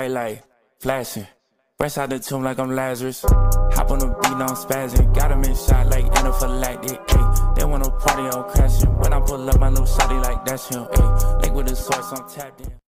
like flashing. Fresh out the tomb like I'm Lazarus. Hop on the beat, now I'm spazzing. Got him in shot like anaphylactic. Ayy, they wanna party, I'm crashing. When I pull up, my new shawty like that's him. Ayy, link with the source, I'm tapped in.